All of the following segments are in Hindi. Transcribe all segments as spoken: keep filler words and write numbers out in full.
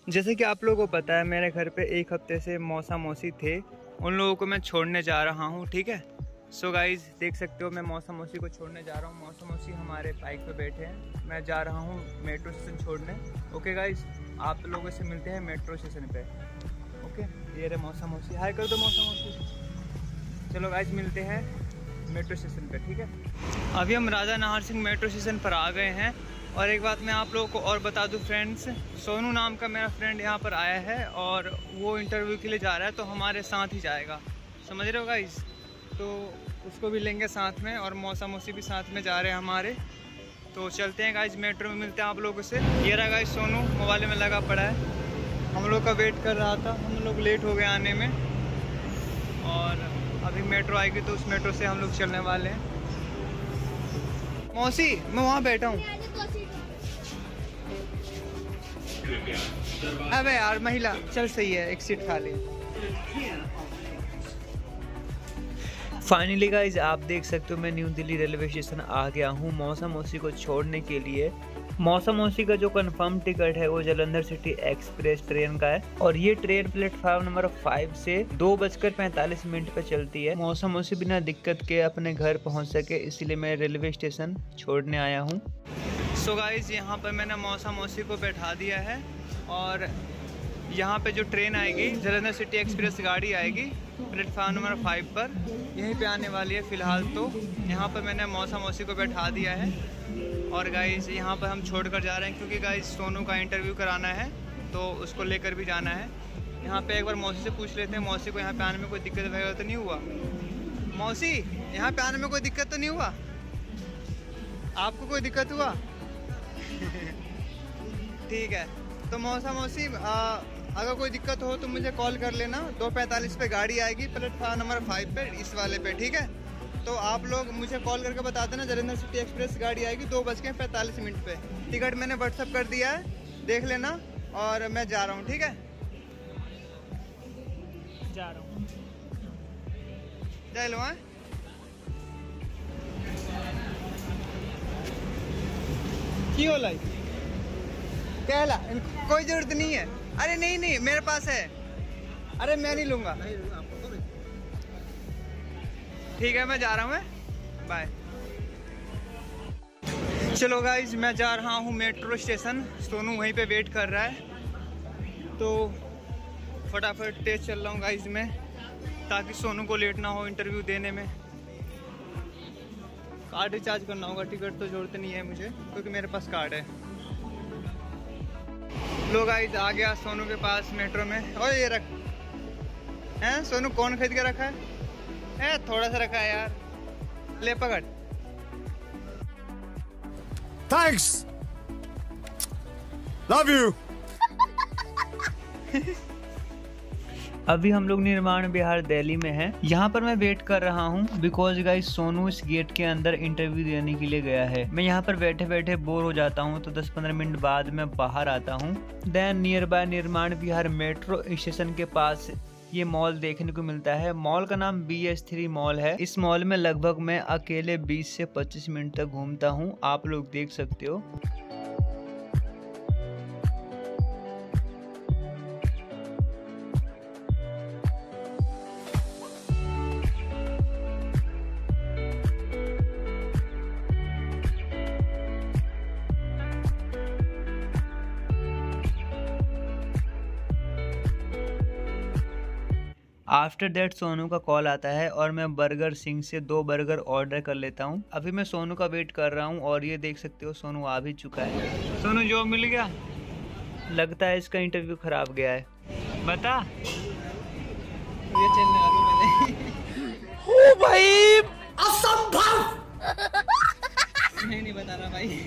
जैसे कि आप लोगों को पता है, मेरे घर पे एक हफ्ते से मौसा मौसी थे, उन लोगों को मैं छोड़ने जा रहा हूँ। ठीक है, सो गाइज देख सकते हो मैं मौसा मौसी को छोड़ने जा रहा हूँ। मौसा मौसी हमारे बाइक पे बैठे हैं, मैं जा रहा हूँ मेट्रो स्टेशन छोड़ने। ओके गाइज, आप लोगों से मिलते हैं मेट्रो स्टेशन पे। ओके, ये रहे मौसा मौसी, हाय कर दो मौसा मौसी। चलो गाइज मिलते हैं मेट्रो स्टेशन पे। ठीक है, अभी हम राजा नाहर सिंह मेट्रो स्टेशन पर आ गए हैं। और एक बात मैं आप लोगों को और बता दूं फ्रेंड्स, सोनू नाम का मेरा फ्रेंड यहाँ पर आया है और वो इंटरव्यू के लिए जा रहा है, तो हमारे साथ ही जाएगा, समझ रहे हो गाइस। तो उसको भी लेंगे साथ में, और मौसा मौसी भी साथ में जा रहे हैं हमारे। तो चलते हैं गाइस, मेट्रो में मिलते हैं आप लोगों से। ये रहा गाइस सोनू मोबाइल में लगा पड़ा है, हम लोग का वेट कर रहा था, हम लोग लेट हो गए आने में। और अभी मेट्रो आएगी तो उस मेट्रो से हम लोग चलने वाले हैं। मौसी मैं वहाँ बैठा हूँ। अबे यार महिला, चल सही है, एक सीट खाली। फाइनली गाइज आप देख सकते हो मैं न्यू दिल्ली रेलवे स्टेशन आ गया हूँ मौसा मौसी को छोड़ने के लिए। मौसा मौसी का जो कंफर्म टिकट है वो जालंधर सिटी एक्सप्रेस ट्रेन का है, और ये ट्रेन प्लेटफॉर्म नंबर फाइव से दो बजकर पैंतालीस मिनट पर चलती है। मौसा मौसी बिना दिक्कत के अपने घर पहुंच सके, इसलिए मैं रेलवे स्टेशन छोड़ने आया हूं। सो गाइज यहाँ पर मैंने मौसा मौसी को बैठा दिया है, और यहाँ पे जो ट्रेन आएगी जालंधर सिटी एक्सप्रेस गाड़ी आएगी प्लेटफॉर्म नंबर फाइव पर, यहीं पे आने वाली है फ़िलहाल। तो यहाँ पर मैंने मौसा मौसी को बैठा दिया है, और गाइस यहाँ पर हम छोड़ कर जा रहे हैं क्योंकि गाइस सोनू का इंटरव्यू कराना है, तो उसको लेकर भी जाना है। यहाँ पे एक बार मौसी से पूछ लेते हैं, मौसी को यहाँ पे आने में कोई दिक्कत वगैरह तो नहीं हुआ? मौसी यहाँ पे आने में कोई दिक्कत तो नहीं हुआ? आपको कोई दिक्कत हुआ? ठीक है, तो मौसा मौसी आ, अगर कोई दिक्कत हो तो मुझे कॉल कर लेना। दो पैंतालीस पे गाड़ी आएगी प्लेटफॉर्म नंबर फाइव पे, इस वाले पे। ठीक है, तो आप लोग मुझे कॉल करके बता देना, जालंधर सिटी एक्सप्रेस गाड़ी आएगी दो बज के पैंतालीस मिनट पे। टिकट मैंने व्हाट्सअप कर दिया है, देख लेना। और मैं जा रहा हूँ, ठीक है, जा रहा हूँ, जा लो। हाँ की हो लाई कहला, कोई जरूरत नहीं है। अरे नहीं नहीं मेरे पास है, अरे मैं नहीं लूंगा। ठीक है मैं जा रहा हूँ, बाय। चलो गाइज मैं जा रहा हूँ मेट्रो स्टेशन, सोनू वहीं पे वेट कर रहा है, तो फटाफट तेज चल रहा हूँ गाइज मैं, ताकि सोनू को लेट ना हो इंटरव्यू देने में। कार्ड रिचार्ज करना होगा, टिकट तो जरूरत नहीं है मुझे क्योंकि मेरे पास कार्ड है। लो गाइज आ गया सोनू के पास मेट्रो में। और ये रख हैं सोनू, कौन खरीद के रखा है? है थोड़ा सा रखा है यार, ले पकड़। Thanks, love you. अभी हम लोग निर्माण बिहार दिल्ली में हैं। यहाँ पर मैं वेट कर रहा हूँ बिकॉज गाइस सोनू इस गेट के अंदर इंटरव्यू देने के लिए गया है। मैं यहाँ पर बैठे बैठे बोर हो जाता हूँ, तो दस पंद्रह मिनट बाद मैं बाहर आता हूँ। देन नियर बाय निर्माण बिहार मेट्रो स्टेशन के पास ये मॉल देखने को मिलता है। मॉल का नाम बी एस थ्री मॉल है। इस मॉल में लगभग मैं अकेले बीस से पच्चीस मिनट तक घूमता हूँ, आप लोग देख सकते हो। आफ्टर दैट सोनू का कॉल आता है और मैं बर्गर सिंह से दो बर्गर ऑर्डर कर लेता हूँ। अभी मैं सोनू का वेट कर रहा हूँ, और ये देख सकते हो सोनू आ भी चुका है। सोनू जॉब मिल गया? लगता है इसका इंटरव्यू खराब गया है। बता ये चलने वाली मैंने। ओ भाई असंभव। नहीं नहीं बता रहा भाई।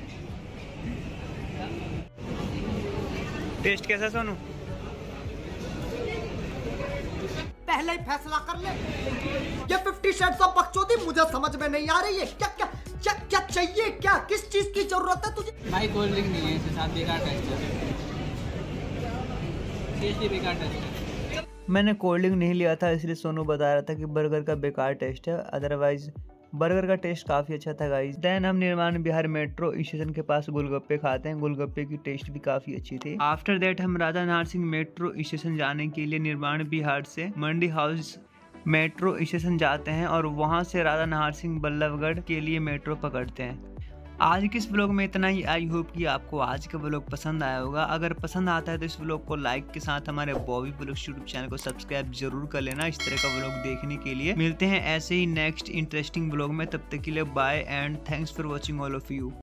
टेस्ट कैसा सोनू? पहले ही फैसला कर ले। ये फिफ्टी शेड्स ऑफ बकचोदी मुझे समझ में नहीं आ रही है। क्या क्या क्या क्या चाहिए, क्या किस चीज की जरूरत है तुझे? भाई कोल्ड ड्रिंक नहीं है, इसके साथ बेकार टेस्ट है, टेस्ट बेकार टेस्ट है। मैंने कोल्ड ड्रिंक नहीं लिया था, इसलिए सोनू बता रहा था कि बर्गर का बेकार टेस्ट है, अदरवाइज बर्गर का टेस्ट काफी अच्छा था गाइस। देन हम निर्माण बिहार मेट्रो स्टेशन के पास गोलगप्पे खाते हैं, गोलगप्पे की टेस्ट भी काफी अच्छी थी। आफ्टर दैट हम राधा नाहर सिंह मेट्रो स्टेशन जाने के लिए निर्माण बिहार से मंडी हाउस मेट्रो स्टेशन जाते हैं और वहां से राधा नाहर सिंह बल्लभगढ़ के लिए मेट्रो पकड़ते हैं। आज के इस व्लॉग में इतना ही। आई होप कि आपको आज का व्लॉग पसंद आया होगा। अगर पसंद आता है तो इस व्लॉग को लाइक के साथ हमारे बॉबी व्लॉग्स यूट्यूब चैनल को सब्सक्राइब जरूर कर लेना इस तरह का व्लॉग देखने के लिए। मिलते हैं ऐसे ही नेक्स्ट इंटरेस्टिंग व्लॉग में, तब तक के लिए bye and thanks for watching all of you.